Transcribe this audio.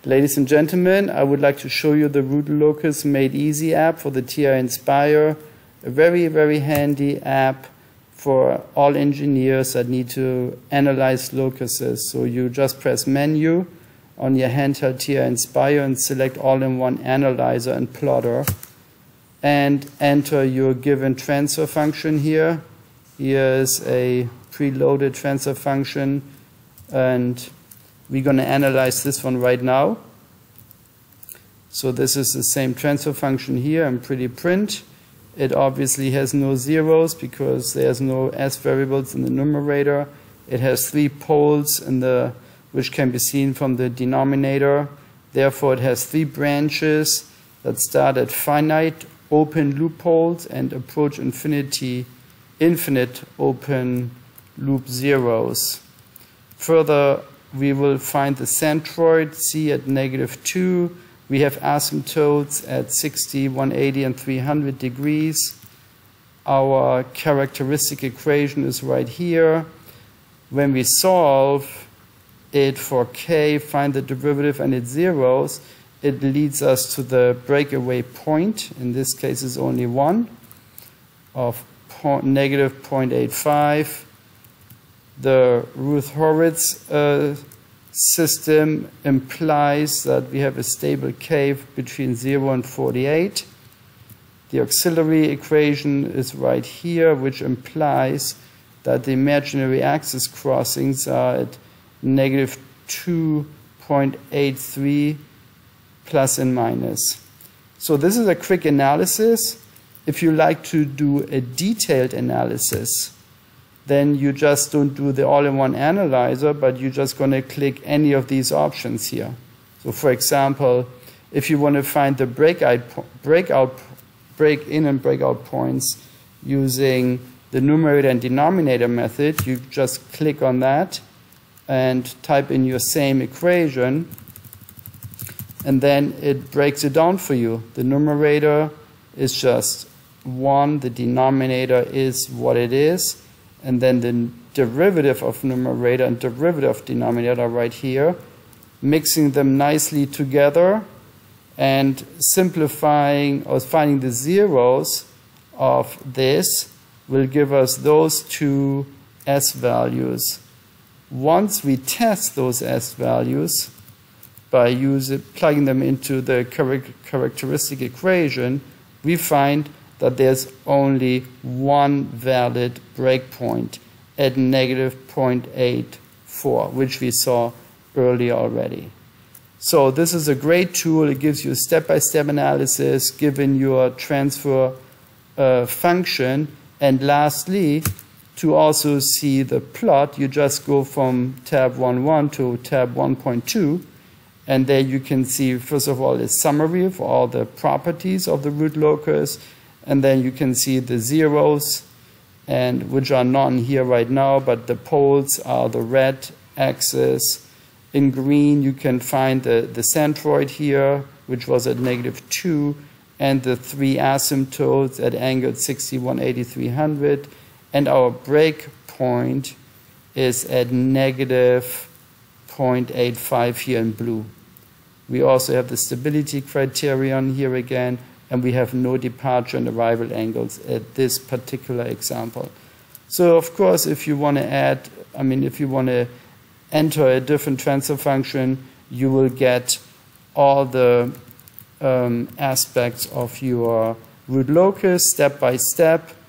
Ladies and gentlemen, I would like to show you the Root Locus Made Easy app for the Ti-Nspire. A very, very handy app for all engineers that need to analyze locuses. So you just press Menu on your handheld Ti-Nspire and select All-in-One Analyzer and Plotter and enter your given transfer function here. Here's a preloaded transfer function, and we're going to analyze this one right now. So this is the same transfer function here and pretty print. It obviously has no zeros because there's no s variables in the numerator. It has 3 poles which can be seen from the denominator. Therefore, it has 3 branches that start at finite open loop poles and approach infinite open loop zeros. Further, we will find the centroid C at -2. We have asymptotes at 60, 180, and 300 degrees. Our characteristic equation is right here. When we solve it for k, find the derivative and its zeros, it leads us to the breakaway point. In this case, is only 1 of -0.85. The Routh-Horowitz system implies that we have a stable k between 0 and 48. The auxiliary equation is right here, which implies that the imaginary axis crossings are at -2.83 plus and minus. So this is a quick analysis. If you like to do a detailed analysis, then you just don't do the all-in-one analyzer, but you're just going to click any of these options here. So for example, if you want to find the break-in and breakout points using the numerator and denominator method, you just click on that and type in your same equation, and then it breaks it down for you. The numerator is just 1, the denominator is what it is, and then the derivative of numerator and derivative of denominator are right here, mixing them nicely together and simplifying or finding the zeros of this will give us those 2 s values. Once we test those s values by plugging them into the characteristic equation, we find that there's only one valid breakpoint at -0.84, which we saw earlier already. So this is a great tool. It gives you a step-by-step analysis given your transfer function. And lastly, to also see the plot, you just go from tab 1.1 to tab 1.2. And there you can see, first of all, a summary of all the properties of the root locus. And then you can see the zeros, and which are not here right now, but the poles are the red axis. In green, you can find the centroid here, which was at -2, and the 3 asymptotes at angle 60, 180, 300. And our break point is at -0.85 here in blue. We also have the stability criterion here again, and we have no departure and arrival angles at this particular example. So of course, if you want to if you want to enter a different transfer function, you will get all the aspects of your root locus step by step.